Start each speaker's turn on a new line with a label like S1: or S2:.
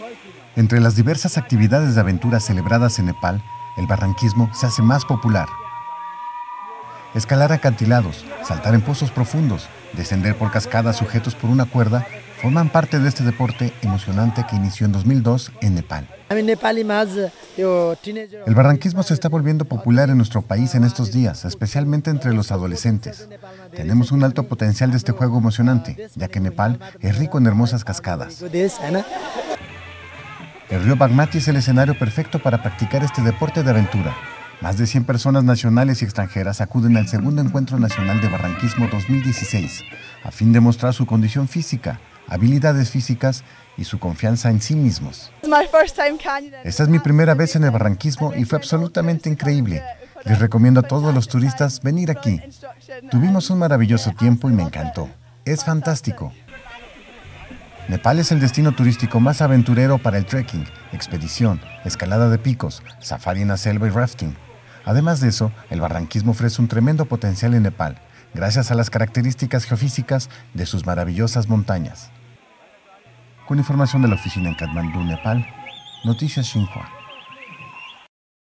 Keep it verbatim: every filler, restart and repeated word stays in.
S1: Entre las diversas actividades de aventura celebradas en Nepal, el barranquismo se hace más popular. Escalar acantilados, saltar en pozos profundos, descender por cascadas sujetos por una cuerda, forman parte de este deporte emocionante que inició en dos mil dos en Nepal. El barranquismo se está volviendo popular en nuestro país en estos días, especialmente entre los adolescentes. Tenemos un alto potencial de este juego emocionante, ya que Nepal es rico en hermosas cascadas. El río Bagmati es el escenario perfecto para practicar este deporte de aventura. Más de cien personas nacionales y extranjeras acuden al segundo Encuentro Nacional de Barranquismo dos mil dieciséis, a fin de mostrar su condición física, habilidades físicas y su confianza en sí mismos. Esta es mi primera vez en el barranquismo y fue absolutamente increíble. Les recomiendo a todos los turistas venir aquí. Tuvimos un maravilloso tiempo y me encantó. Es fantástico. Nepal es el destino turístico más aventurero para el trekking, expedición, escalada de picos, safari en la selva y rafting. Además de eso, el barranquismo ofrece un tremendo potencial en Nepal, gracias a las características geofísicas de sus maravillosas montañas. Con información de la oficina en Katmandú, Nepal, Noticias Xinhua.